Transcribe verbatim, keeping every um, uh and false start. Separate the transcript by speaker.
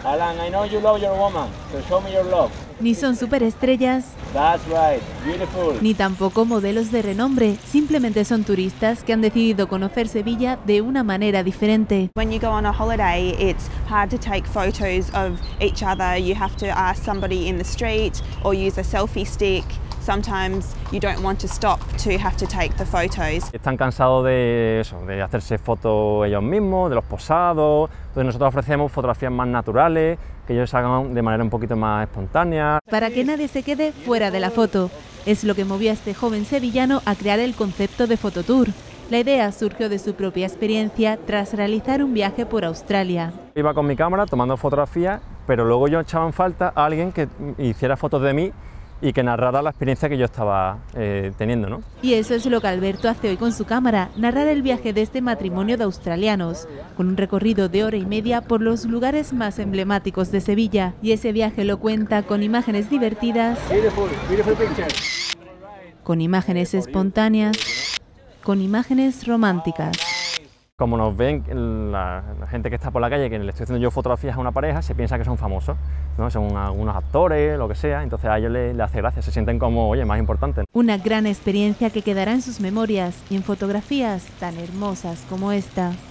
Speaker 1: Alan, I know you love your woman, so show me your love.
Speaker 2: Ni son superestrellas,
Speaker 1: That's right, beautiful.
Speaker 2: ni tampoco modelos de renombre, simplemente son turistas que han decidido conocer Sevilla de una manera diferente.
Speaker 3: When you go on a holiday, it's hard to take photos of each other. You have to ask somebody in the street or use a selfie stick. Sometimes you don't want to stop to have to take the photos.
Speaker 4: Están cansados de eso, de hacerse fotos ellos mismos, de los posados. Entonces nosotros ofrecemos fotografías más naturales, que ellos hagan de manera un poquito más espontánea.
Speaker 2: Para que nadie se quede fuera de la foto. Es lo que movió a este joven sevillano a crear el concepto de Fototour. La idea surgió de su propia experiencia tras realizar un viaje por Australia.
Speaker 4: Iba con mi cámara tomando fotografías, pero luego yo echaba en falta a alguien que hiciera fotos de mí y que narrara la experiencia que yo estaba eh, teniendo, ¿no?
Speaker 2: Y eso es lo que Alberto hace hoy con su cámara, narrar el viaje de este matrimonio de australianos, con un recorrido de hora y media por los lugares más emblemáticos de Sevilla. Y ese viaje lo cuenta con imágenes divertidas,
Speaker 1: Beautiful, beautiful picture.
Speaker 2: con imágenes espontáneas, con imágenes románticas.
Speaker 4: Como nos ven la, la gente que está por la calle, que le estoy haciendo yo fotografías a una pareja, se piensa que son famosos, ¿no? Son algunos actores, lo que sea, entonces a ellos les, les hace gracia, se sienten como, oye, más importantes.
Speaker 2: Una gran experiencia que quedará en sus memorias y en fotografías tan hermosas como esta.